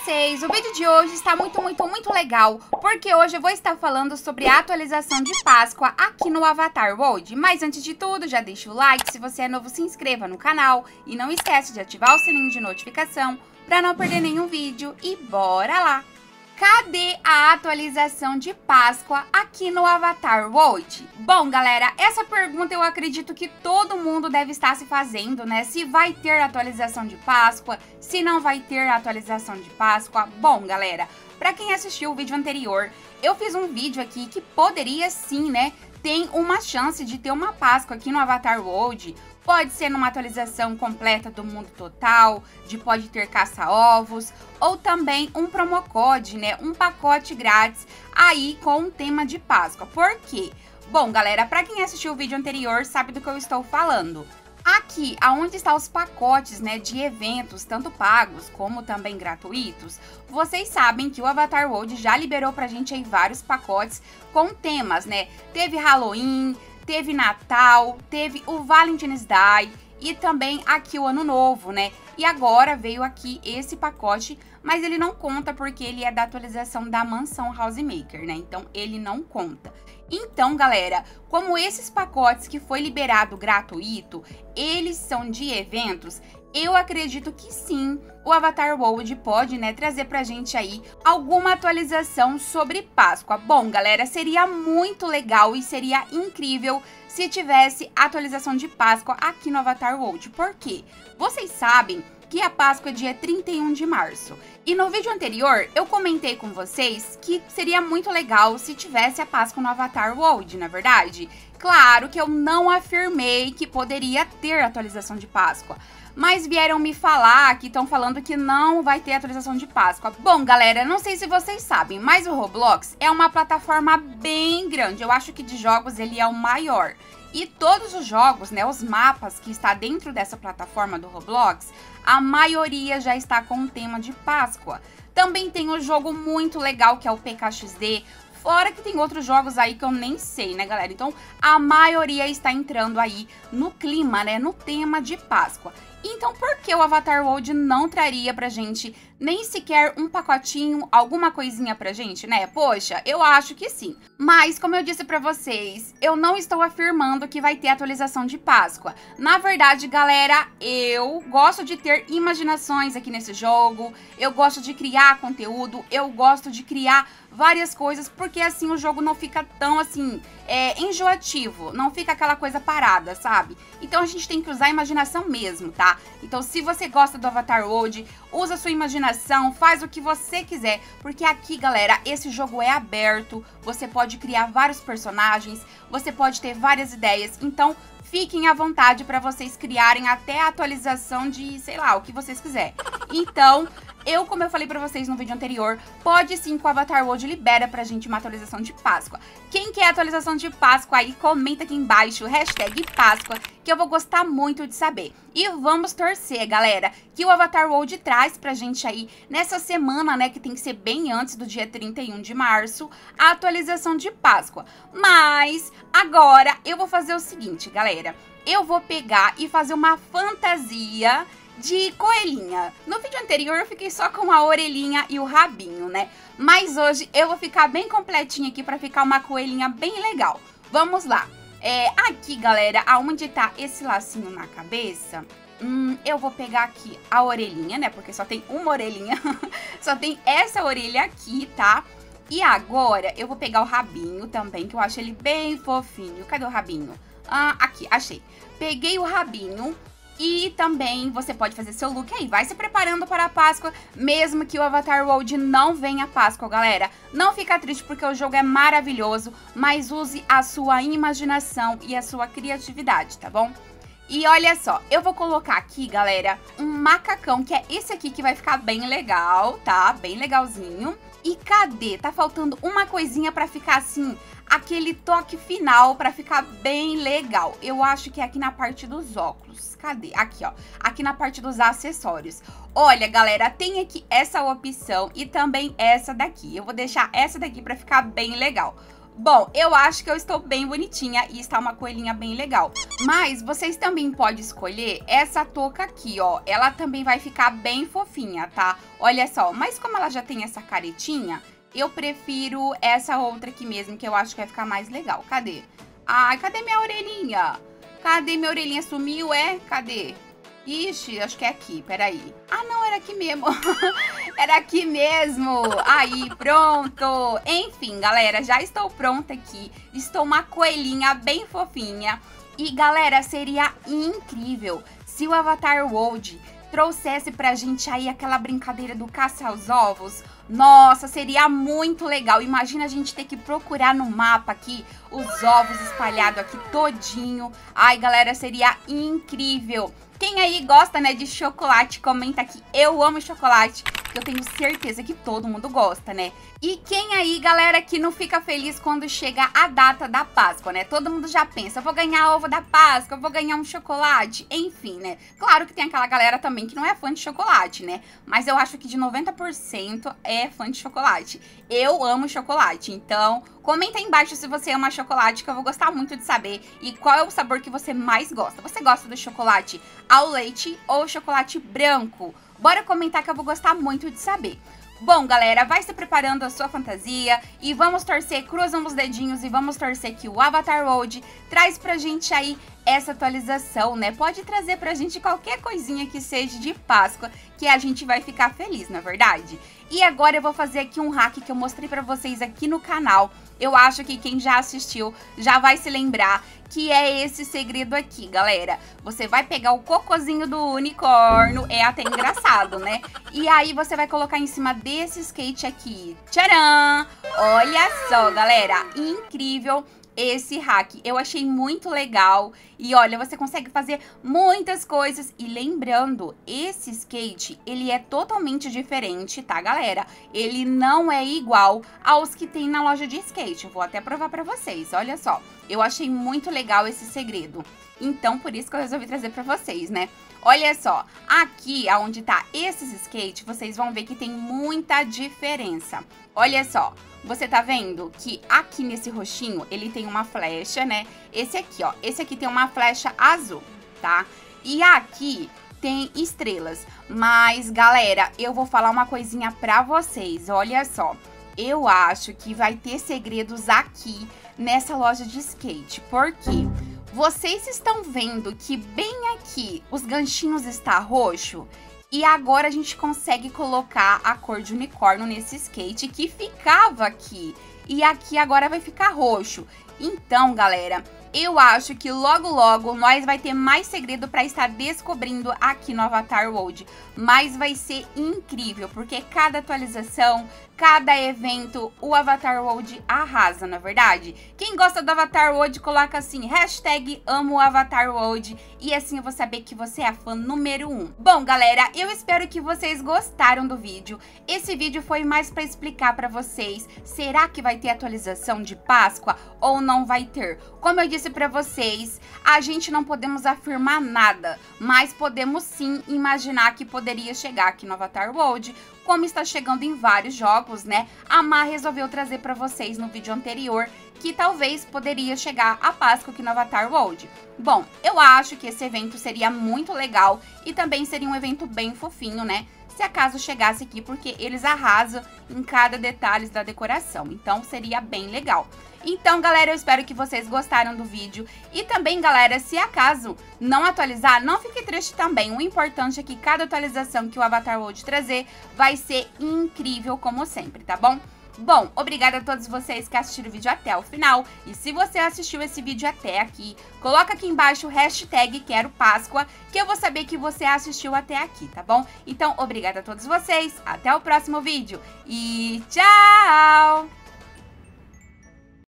vocês? O vídeo de hoje está muito legal, porque hoje eu vou estar falando sobre a atualização de Páscoa aqui no Avatar World. Mas antes de tudo, já deixa o like, se você é novo se inscreva no canal e não esquece de ativar o sininho de notificação para não perder nenhum vídeo e bora lá! Cadê a atualização de Páscoa aqui no Avatar World? Bom, galera, essa pergunta eu acredito que todo mundo deve estar se fazendo, né? Se vai ter atualização de Páscoa, se não vai ter atualização de Páscoa. Bom, galera, pra quem assistiu o vídeo anterior, eu fiz um vídeo aqui que poderia sim, né? Tem uma chance de ter uma Páscoa aqui no Avatar World. Pode ser numa atualização completa do mundo total, pode ter caça-ovos, ou também um promocode, né? Um pacote grátis aí com um tema de Páscoa. Por quê? Bom, galera, para quem assistiu o vídeo anterior sabe do que eu estou falando. Aqui, aonde estão os pacotes, né, de eventos, tanto pagos como também gratuitos, vocês sabem que o Avatar World já liberou pra gente aí vários pacotes com temas, né? Teve Halloween, teve Natal, teve o Valentine's Day e também aqui o Ano Novo, né? E agora veio aqui esse pacote, mas ele não conta porque ele é da atualização da Mansão Housemaker, né? Então ele não conta. Então, galera, como esses pacotes que foi liberado gratuito, eles são de eventos, eu acredito que sim, o Avatar World pode, né, trazer pra gente aí alguma atualização sobre Páscoa. Bom, galera, seria muito legal e seria incrível se tivesse atualização de Páscoa aqui no Avatar World. Por quê? Vocês sabem que a Páscoa é dia 31 de março. E no vídeo anterior, eu comentei com vocês que seria muito legal se tivesse a Páscoa no Avatar World, na verdade. Claro que eu não afirmei que poderia ter atualização de Páscoa, mas vieram me falar que estão falando que não vai ter atualização de Páscoa. Bom, galera, não sei se vocês sabem, mas o Roblox é uma plataforma bem grande. Eu acho que de jogos ele é o maior. E todos os jogos, né, os mapas que está dentro dessa plataforma do Roblox, a maioria já está com o tema de Páscoa. Também tem um jogo muito legal que é o PKXD, fora que tem outros jogos aí que eu nem sei, né, galera? Então, a maioria está entrando aí no clima, né, no tema de Páscoa. Então, por que o Avatar World não traria pra gente nem sequer um pacotinho, alguma coisinha pra gente, né? Poxa, eu acho que sim. Mas, como eu disse pra vocês, eu não estou afirmando que vai ter atualização de Páscoa. Na verdade, galera, eu gosto de ter imaginações aqui nesse jogo, eu gosto de criar conteúdo, eu gosto de criar várias coisas, porque assim o jogo não fica tão assim, enjoativo, não fica aquela coisa parada, sabe? Então a gente tem que usar a imaginação mesmo, tá? Então se você gosta do Avatar World, usa a sua imaginação, faz o que você quiser, porque aqui, galera, esse jogo é aberto, você pode criar vários personagens, você pode ter várias ideias, então fiquem à vontade para vocês criarem até a atualização de, sei lá, o que vocês quiserem. Então, como eu falei pra vocês no vídeo anterior, pode sim que o Avatar World libera pra gente uma atualização de Páscoa. Quem quer atualização de Páscoa aí, comenta aqui embaixo, hashtag Páscoa, que eu vou gostar muito de saber. E vamos torcer, galera, que o Avatar World traz pra gente aí, nessa semana, né, que tem que ser bem antes do dia 31 de março, a atualização de Páscoa. Mas, agora, eu vou fazer o seguinte, galera. Eu vou pegar e fazer uma fantasia de coelhinha. No vídeo anterior eu fiquei só com a orelhinha e o rabinho, né? Mas hoje eu vou ficar bem completinha aqui pra ficar uma coelhinha bem legal. Vamos lá. Aqui, galera, aonde tá esse lacinho na cabeça, eu vou pegar aqui a orelhinha, né? Porque só tem uma orelhinha. Só tem essa orelha aqui, tá? E agora eu vou pegar o rabinho também, que eu acho ele bem fofinho. Cadê o rabinho? Aqui, achei. Peguei o rabinho. E também você pode fazer seu look aí, vai se preparando para a Páscoa, mesmo que o Avatar World não venha a Páscoa, galera. Não fica triste porque o jogo é maravilhoso, mas use a sua imaginação e a sua criatividade, tá bom? E olha só, eu vou colocar aqui, galera, um macacão, que é esse aqui que vai ficar bem legal, tá? Bem legalzinho. E cadê? Tá faltando uma coisinha pra ficar assim, aquele toque final pra ficar bem legal. Eu acho que é aqui na parte dos óculos. Cadê? Aqui, ó. Aqui na parte dos acessórios. Olha, galera, tem aqui essa opção e também essa daqui. Eu vou deixar essa daqui pra ficar bem legal. Bom, eu acho que eu estou bem bonitinha e está uma coelhinha bem legal. Mas vocês também podem escolher essa touca aqui, ó. Ela também vai ficar bem fofinha, tá? Olha só, mas como ela já tem essa caretinha, eu prefiro essa outra aqui mesmo, que eu acho que vai ficar mais legal. Cadê? Ai, cadê minha orelhinha? Cadê minha orelhinha? Sumiu, é? Cadê? Ixi, acho que é aqui, peraí. Ah, não, era aqui mesmo. Era aqui mesmo. Aí, pronto. Enfim, galera, já estou pronta aqui. Estou uma coelhinha bem fofinha. E, galera, seria incrível se o Avatar World trouxesse pra gente aí aquela brincadeira do caça aos ovos. Nossa, seria muito legal. Imagina a gente ter que procurar no mapa aqui os ovos espalhados aqui todinho. Ai, galera, seria incrível. Quem aí gosta, né, de chocolate, comenta aqui. Eu amo chocolate, que eu tenho certeza que todo mundo gosta, né? E quem aí, galera, que não fica feliz quando chega a data da Páscoa, né? Todo mundo já pensa, eu vou ganhar ovo da Páscoa, eu vou ganhar um chocolate, enfim, né? Claro que tem aquela galera também que não é fã de chocolate, né? Mas eu acho que de 90% é fã de chocolate. Eu amo chocolate, então comenta aí embaixo se você ama chocolate, que eu vou gostar muito de saber. E qual é o sabor que você mais gosta? Você gosta do chocolate ao leite ou chocolate branco? Bora comentar que eu vou gostar muito de saber. Bom, galera, vai se preparando a sua fantasia e vamos torcer, cruzando os dedinhos e vamos torcer que o Avatar World traz pra gente aí essa atualização, né? Pode trazer pra gente qualquer coisinha que seja de Páscoa, que a gente vai ficar feliz, não é verdade? E agora eu vou fazer aqui um hack que eu mostrei pra vocês aqui no canal. Eu acho que quem já assistiu já vai se lembrar, que é esse segredo aqui, galera. Você vai pegar o cocôzinho do unicórnio, é até engraçado, né? E aí você vai colocar em cima desse skate aqui. Tcharam! Olha só, galera, incrível esse hack. Eu achei muito legal. E olha, você consegue fazer muitas coisas. E lembrando, esse skate, ele é totalmente diferente, tá, galera? Ele não é igual aos que tem na loja de skate. Eu vou até provar pra vocês, olha só. Eu achei muito legal esse segredo. Então, por isso que eu resolvi trazer pra vocês, né? Olha só, aqui onde tá esses skates, vocês vão ver que tem muita diferença. Olha só, você tá vendo que aqui nesse roxinho, ele tem uma flecha, né? Esse aqui, ó, esse aqui tem uma flecha azul, tá? E aqui tem estrelas. Mas, galera, eu vou falar uma coisinha pra vocês, olha só. Eu acho que vai ter segredos aqui nessa loja de skate, por quê? Vocês estão vendo que bem aqui os ganchinhos está roxo? E agora a gente consegue colocar a cor de unicórnio nesse skate que ficava aqui. E aqui agora vai ficar roxo. Então, galera, eu acho que logo logo nós vai ter mais segredo para estar descobrindo aqui no Avatar World. Mas vai ser incrível, porque cada atualização, cada evento, o Avatar World arrasa, não é verdade? Quem gosta do Avatar World, coloca assim, #amo Avatar World, e assim eu vou saber que você é a fã número 1. Bom, galera, eu espero que vocês gostaram do vídeo. Esse vídeo foi mais para explicar para vocês, será que vai ter atualização de Páscoa ou não vai ter? Como eu disse para vocês, a gente não podemos afirmar nada, mas podemos sim imaginar que poderia chegar aqui no Avatar World, como está chegando em vários jogos, né? A Má resolveu trazer para vocês no vídeo anterior que talvez poderia chegar a Páscoa aqui no Avatar World. Bom, eu acho que esse evento seria muito legal e também seria um evento bem fofinho, né? Se acaso chegasse aqui, porque eles arrasam em cada detalhe da decoração. Então, seria bem legal. Então, galera, eu espero que vocês gostaram do vídeo. E também, galera, se acaso não atualizar, não fique triste também. O importante é que cada atualização que o Avatar World trazer vai ser incrível, como sempre, tá bom? Bom, obrigada a todos vocês que assistiram o vídeo até o final. E se você assistiu esse vídeo até aqui, coloca aqui embaixo o #QueroPáscoa, que eu vou saber que você assistiu até aqui, tá bom? Então, obrigada a todos vocês, até o próximo vídeo e tchau!